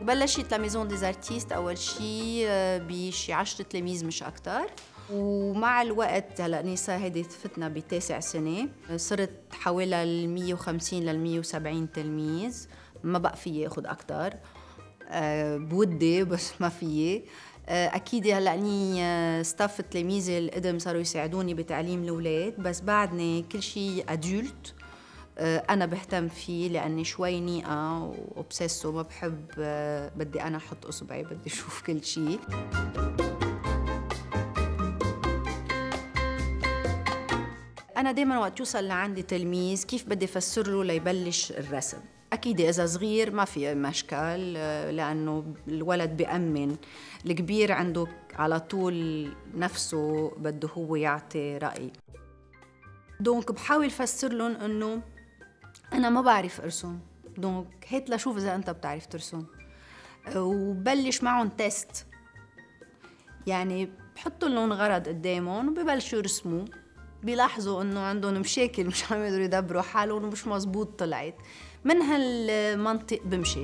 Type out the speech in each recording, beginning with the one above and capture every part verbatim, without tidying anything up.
بلشت لميزون ديز ارتيست أول شي بشي عشرة تلاميذ مش أكتر، ومع الوقت هلا نيسا هيدي فتنا بتاسع سنة، صرت حوالي ال مية وخمسين لل مية وسبعين تلميذ. ما بقى فيي اخذ أكتر، أه بودي بس ما فيي. أه أكيد هلا اني ستاف تلاميذي القدم صاروا يساعدوني بتعليم الأولاد، بس بعدني كل شيء أدولت أه أنا بهتم فيه لأني شوي نيقة وأوبسيسو، ما بحب أه بدي أنا أحط إصبعي، بدي أشوف كل شيء. أنا دايماً وقت يوصل لعندي تلميذ كيف بدي أفسر له ليبلش الرسم. أكيد إذا صغير ما في مشكل لأنه الولد بيأمن، الكبير عنده على طول نفسه بده هو يعطي رأي. دونك بحاول أفسر لهم إنه أنا ما بعرف أرسم، دونك هات لشوف إذا أنت بتعرف ترسم، وبلش معهم تيست. يعني بحط لهم غرض قدامهم وببلشوا يرسموا، بيلاحظوا انه عندهم مشاكل مش عم يقدروا يدبروا حالهم ومش مزبوط طلعت. من هالمنطق بمشي.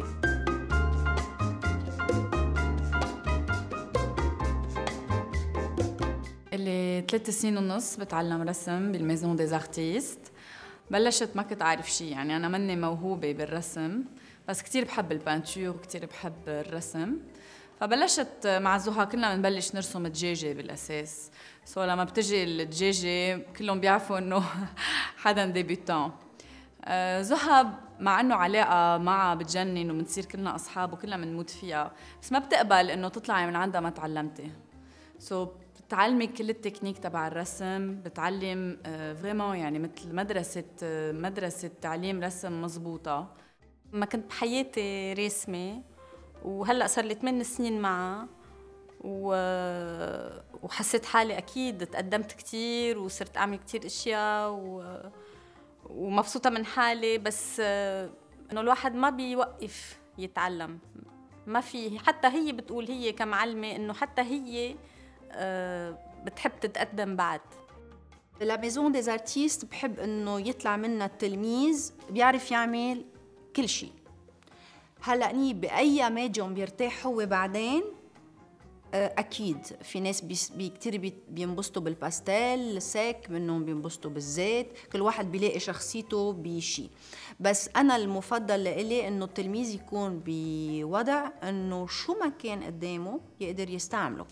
اللي ثلاث سنين ونص بتعلم رسم بالميزون ديز ارتيست. بلشت ما كنت عارف شيء، يعني انا مني موهوبه بالرسم، بس كثير بحب البانتور وكثير بحب الرسم. فبلشت مع زها، كلنا بنبلش نرسم دجاجه بالاساس، سو لما بتجي الدجاجه كلهم بيعرفوا انه حدا ديبيوتون. زها مع انه علاقه معها بتجنن وبنصير كلنا اصحاب وكلنا بنموت فيها، بس ما بتقبل انه تطلعي من عندها ما تعلمتي. سو بتعلمي كل التكنيك تبع الرسم، بتعلم فريمون يعني مثل مدرسه مدرسه تعليم رسم مزبوطه. ما كنت بحياتي راسمه، وهلا صار لي ثمان سنين معها، و... وحسيت حالي اكيد تقدمت كثير وصرت اعمل كثير اشياء، و... ومبسوطه من حالي. بس انه الواحد ما بيوقف يتعلم، ما في. حتى هي بتقول، هي كمعلمه، انه حتى هي بتحب تتقدم بعد. لا ميزون ديز ارتيست بحب انه يطلع منا التلميذ بيعرف يعمل كل شيء. هلا ني باي ميديوم بيرتاح هو بعدين. اكيد في ناس بي كثير بينبسطوا بالباستيل ساك، منهم بينبسطوا بالزيت، كل واحد بيلاقي شخصيته بشيء. بس انا المفضل لإلي انه التلميذ يكون بوضع انه شو ما كان قدامه يقدر يستعمله.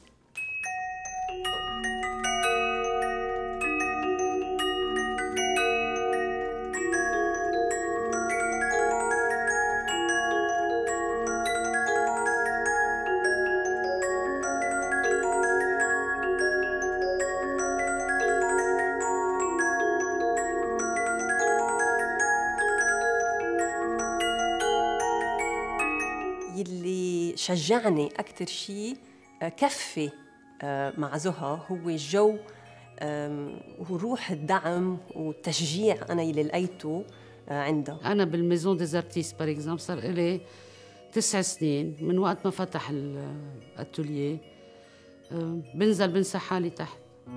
يلي شجعني أكتر شيء كفي مع زها هو الجو وروح الدعم والتشجيع أنا يلي لقيته عندها. أنا بالميزون ديز ارتيست بار اكزومبل صار لي تسع سنين من وقت ما فتح الاتوليه، بنزل بنسى حالي تحت.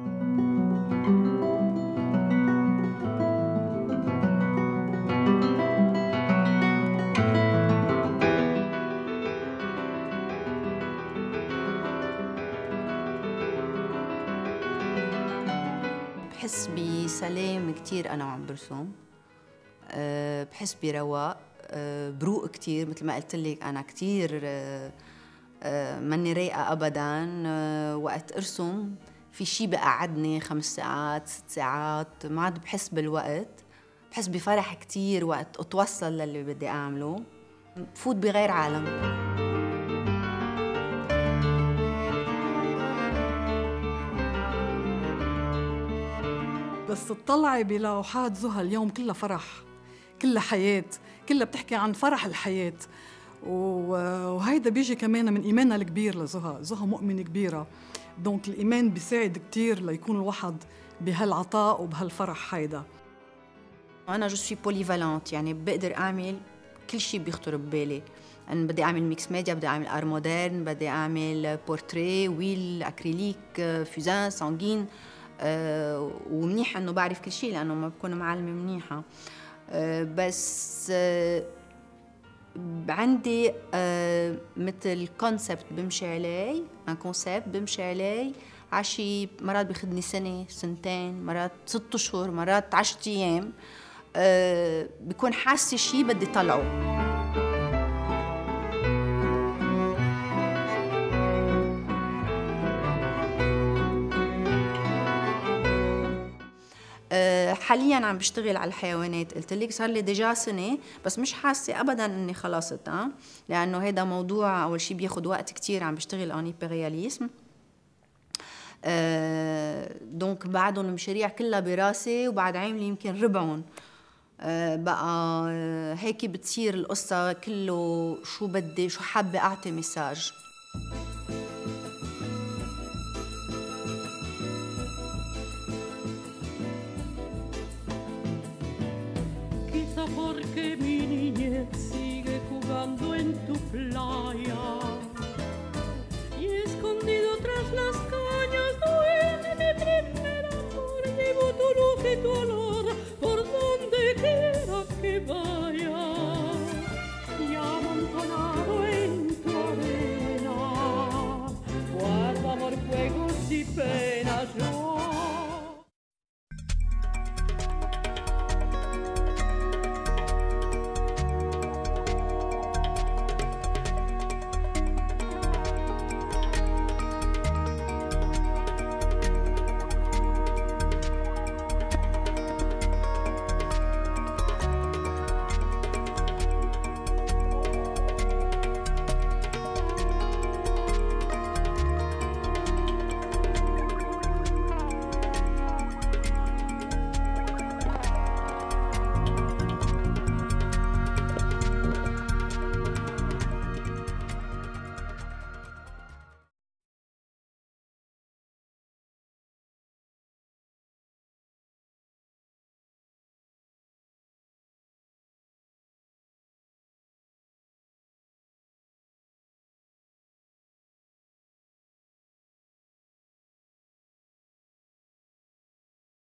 بحس بسلام كتير أنا وعم برسم، أه بحس برواق، أه بروق كتير. مثل ما قلت لك أنا كتير أه أه ماني رايقة أبداً. أه وقت أرسم في شي بقعدني خمس ساعات ست ساعات، ما عاد بحس بالوقت. بحس بفرح كتير وقت أتوصل للي بدي أعمله، بفوت بغير عالم. بس تطلعي بلوحات زها اليوم كلها فرح، كلها حياة، كلها بتحكي عن فرح الحياة. وهيدا بيجي كمان من إيماننا الكبير لزها. زها مؤمنة كبيرة، دونك الإيمان بيساعد كتير ليكون الواحد بهالعطاء وبهالفرح. هيدا أنا جو سوي بوليفالنت، يعني بقدر أعمل كل شيء بيخطر ببالي. أنا بدي أعمل ميكس ميديا، بدي أعمل آر مودرن، بدي أعمل بورتري، ويل، أكريليك، فوزان، سانجين. أه ومنيح انه بعرف كل شيء لانه ما بكون معلمه منيحه. أه بس أه عندي آه مثل كونسبت بمشي عليه، ان كونسبت بمشي عليه عشي، مرات بياخذني سنه سنتين، مرات ست اشهر، مرات عشرة ايام. أه بكون حاسه شيء بدي طلعه. أه حاليا عم بشتغل على الحيوانات، قلت لك صار لي ديجا سنه، بس مش حاسه ابدا اني خلصت، اه لانه هذا موضوع اول شيء بياخذ وقت كثير. عم بشتغل ان هيبرياليزم، أه دونك بعدهم المشاريع كلها براسي، وبعد عامله يمكن ربعهم. أه بقى هيك بتصير القصة كله شو بدي، شو حابة أعطي مساج. Quizá porque mi niñez sigue jugando en tu playa y escondido tras las cañas duerme mi primer amor. Llevo tu luz y tu olor por donde quiera que vaya, y amontonado en tu arena guardo amor, juegos y penas.